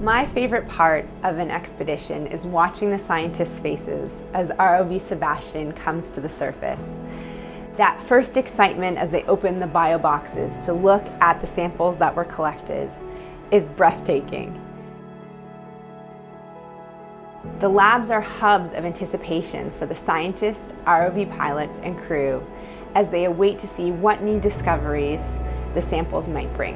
My favorite part of an expedition is watching the scientists' faces as ROV Sebastian comes to the surface. That first excitement as they open the bio boxes to look at the samples that were collected is breathtaking. The labs are hubs of anticipation for the scientists, ROV pilots, and crew as they await to see what new discoveries the samples might bring.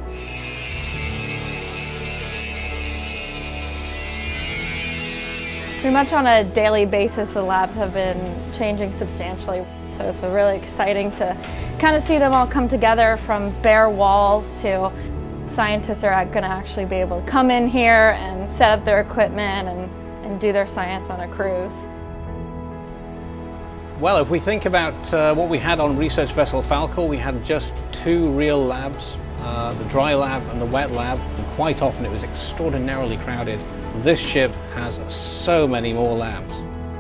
Pretty much on a daily basis, the labs have been changing substantially. So it's really exciting to kind of see them all come together, from bare walls to scientists are going to actually be able to come in here and set up their equipment and do their science on a cruise. Well, if we think about what we had on research vessel Falkor, we had just two real labs, the dry lab and the wet lab, and quite often it was extraordinarily crowded. This ship has so many more labs.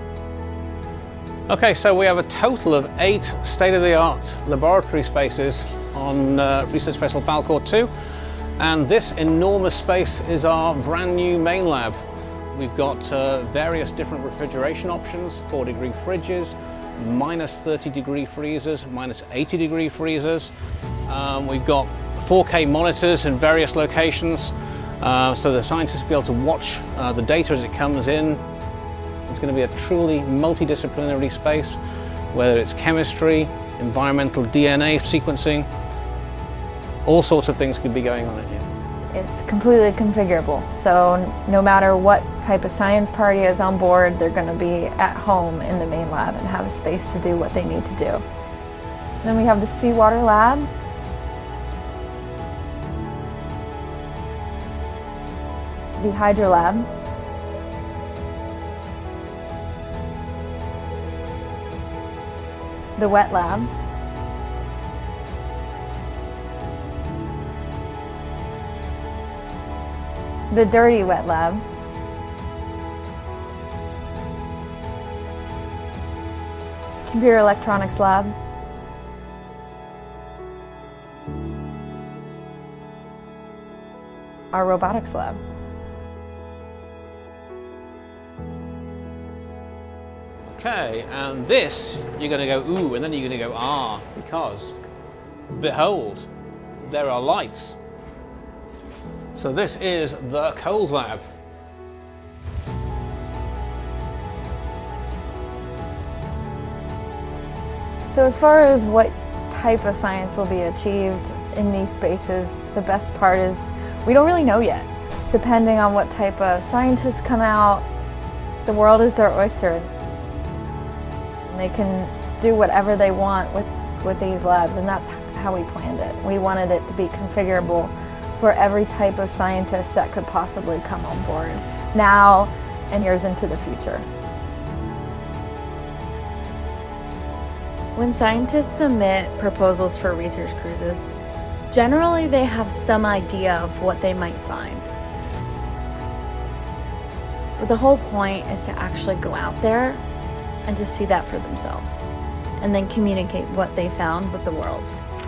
Okay, so we have a total of 8 state-of-the-art laboratory spaces on research vessel Falkor 2, and this enormous space is our brand new main lab. We've got various different refrigeration options, 4-degree fridges, minus 30-degree freezers, minus 80-degree freezers. We've got 4K monitors in various locations, so the scientists will be able to watch the data as it comes in. It's going to be a truly multidisciplinary space, whether it's chemistry, environmental DNA sequencing, all sorts of things could be going on in here. It's completely configurable, so no matter what type of science party is on board, they're going to be at home in the main lab and have a space to do what they need to do. Then we have the seawater lab. The hydro lab. The wet lab. The dirty wet lab. Computer electronics lab. Our robotics lab. Okay, and this, you're going to go ooh, and then you're going to go ah, because behold, there are lights. So this is the cold lab. So as far as what type of science will be achieved in these spaces, the best part is we don't really know yet. Depending on what type of scientists come out, the world is their oyster. They can do whatever they want with these labs, and that's how we planned it. We wanted it to be configurable for every type of scientist that could possibly come on board, now and years into the future. When scientists submit proposals for research cruises, generally they have some idea of what they might find. But the whole point is to actually go out there and to see that for themselves, and then communicate what they found with the world.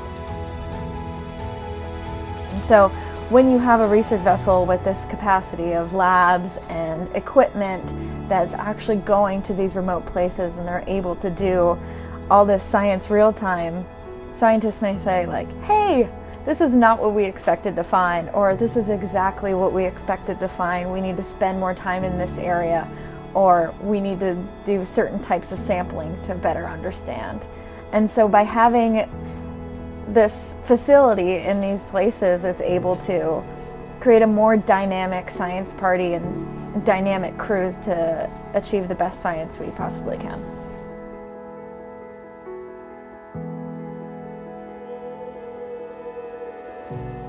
And so when you have a research vessel with this capacity of labs and equipment that's actually going to these remote places and they're able to do all this science real time, scientists may say like, hey, this is not what we expected to find, or this is exactly what we expected to find. We need to spend more time in this area, or we need to do certain types of sampling to better understand. And so by having this facility in these places, it's able to create a more dynamic science party and dynamic cruise to achieve the best science we possibly can.